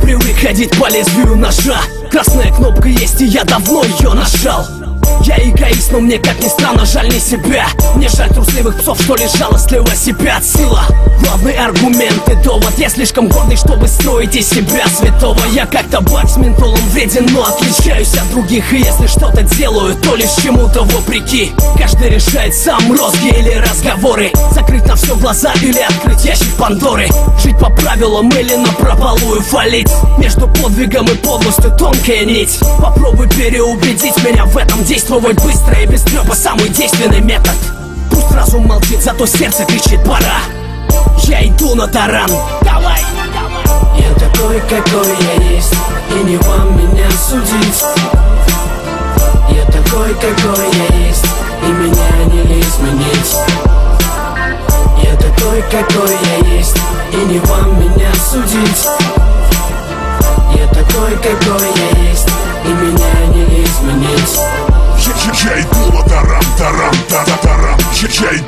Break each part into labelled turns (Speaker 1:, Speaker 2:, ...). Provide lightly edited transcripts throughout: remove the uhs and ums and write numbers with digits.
Speaker 1: привык ходить по лезвию ножа. Красная кнопка есть, и я давно ее нажал. Я эгоист, но мне, как ни странно, жаль не себя. Мне жаль трусливых псов, что лишь жалостливо себя. Сила — главный аргумент и довод. Я слишком гордый, чтобы строить из себя святого. Я как табак с ментолом вреден, но отличаюсь от других. И если что-то делаю, то лишь чему-то вопреки. Каждый решает сам, розги или разговоры, закрыть на все глаза или открыть ящик Пандоры. Жить по правилам или напропалую фалить. Между подвигом и подлостью тонкая нить. Попробуй переубедить меня в этом. Действовать быстро и без трёпа — самый действенный метод. Пусть разум молчит, зато сердце кричит: пора. Я иду на таран. Давай!
Speaker 2: Я такой, какой я есть, и не вам меня судить. Я такой, какой я есть, и меня не изменить. Я такой, какой я есть, и не вам меня судить. Я такой, какой я есть, и меня не изменить.
Speaker 3: Я иду на тарам, тарам, тарам. Я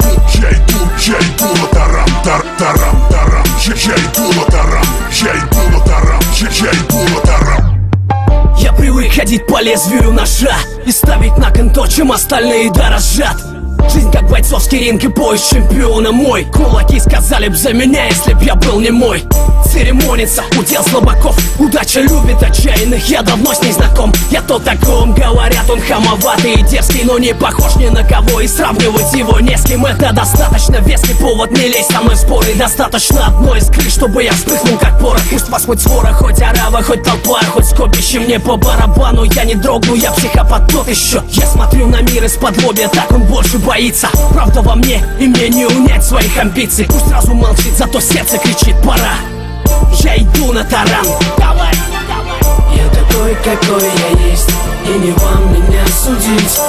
Speaker 3: иду на тарам, тарам. Я иду на тарам, я иду на тарам. Я иду на тарам.
Speaker 1: Я привык ходить по лезвию ножа и ставить на кон то, чем остальные дорожат. Жизнь как бойцовский ринг и бой с чемпионом мой. Кулаки сказали б за меня, если б я был не мой. Церемониться — удел слабаков. Удача любит отчаянных, я давно с ней знаком. Я то таком, говорят, он хамоватый и дерзкий, но не похож ни на кого, и сравнивать его не с кем. Это достаточно веский повод, не лезь со мной в споры. Достаточно одной искры, чтобы я вспыхнул как порох. Пусть вас хоть свора, хоть орава, хоть толпа, хоть скопище, мне по барабану. Я не дрогну, я психопат тот еще. Я смотрю на мир из-под лобья, так он больше боится. Правда во мне, и мне не унять своих амбиций. Пусть разум молчит, зато сердце кричит: пора. Я иду на таран. Давай!
Speaker 2: Я такой, какой я есть, и не вам меня судить.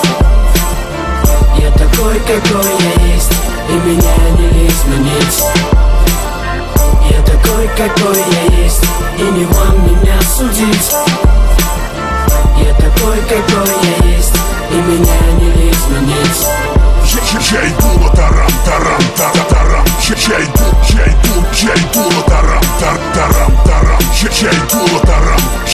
Speaker 2: Я такой, какой я есть, и меня не изменить. Я такой, какой я есть, и не вам меня судить. Я такой, какой я есть, и меня не изменить.
Speaker 3: Я иду на тарам, тарам, тарам. Я иду на тарам, тарам. Я иду на тарам.